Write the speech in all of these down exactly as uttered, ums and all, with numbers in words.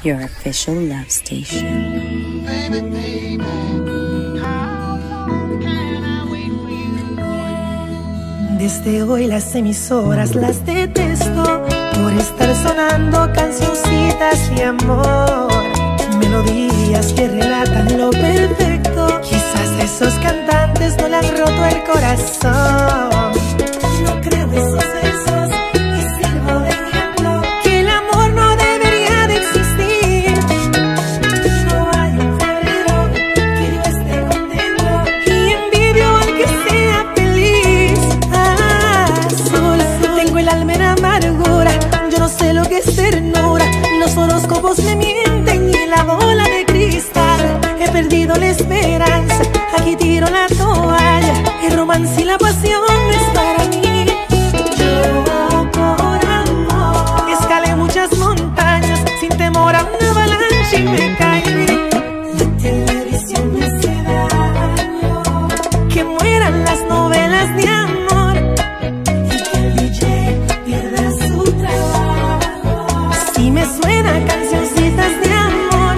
your official love station. Baby, baby, how long can I wait for you? Desde hoy las emisoras las detesto por estar sonando cancioncitas de amor, melodías que relatan lo perfecto. Quizás esos cantantes no le han roto el corazón. No creo esos versos y sirvo de ejemplo que el amor no debería de existir. No hay un febrero que yo esté contento y envidio al que sea feliz. Azul, tengo el alma en amargura, yo no sé lo que es ternura. Los horóscopos me mienten y la bola de cristal. He perdido la esperanza, aquí tiro la toalla. El romance y la pasión es para mí. Yo por amor escalé muchas montañas sin temor a una avalancha y me caí. La televisión me hace daño, que mueran las novelas de amor y que el D J pierda su trabajo. Si me suena cancioncitas de amor.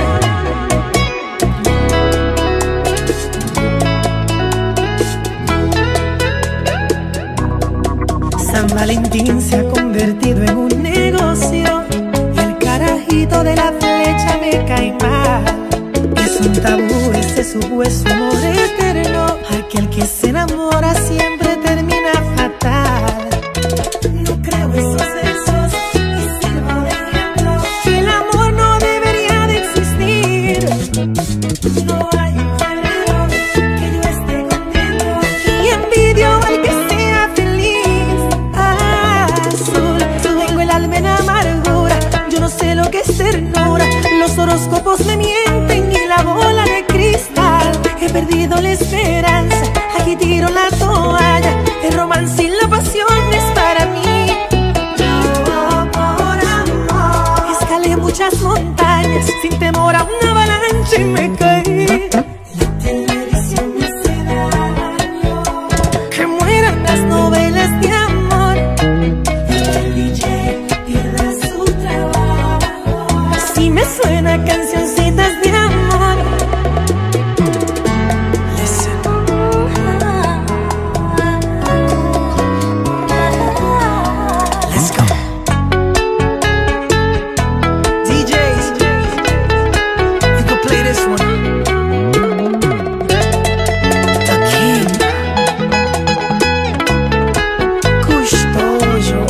San Valentín se ha convertido en un negocio y el carajito de la flecha me cae mal. Es un tabú ese supuesto amor eterno, aquel que se enamora siempre termina fatal. No creo esos versos y sirvo de ejemplo que el amor no debería de existir. No hay un febrero que yo esté contento y envidio al que sea feliz. Azul, tengo el alma en amargura, yo no sé lo que es ternura. Los horóscopos me mienten y la bola de cristal. He perdido la esperanza, aquí tiro la toalla. El romance y la pasión es para mí. Yo por amor escalé muchas montañas sin temor a una avalancha y me caí. La televisión me hace daño, que mueran las novelas de amor y que el D J pierda su trabajo. Si me suena cancioncitas de amor. Listen. Let's go. D Js, you can play this one. The King, Custodio.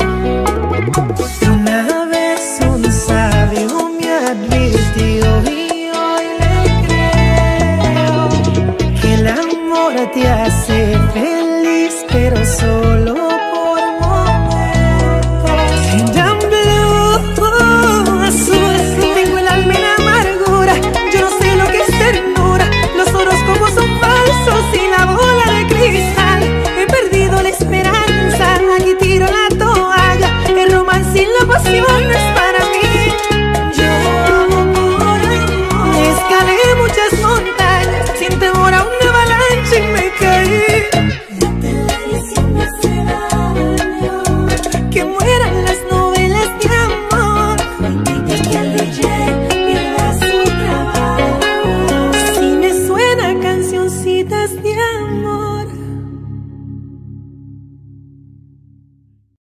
Una vez un sabio me advirtió y hoy le creo que el amor te hace feliz, pero solo por momentos. And I'm blue, azul, tengo el alma en amargura, yo no sé lo que es ternura. Los horóscopos son falsos y la bola de cristal. He perdido la esperanza, aquí tiro la toalla. El romance y la pasión no es para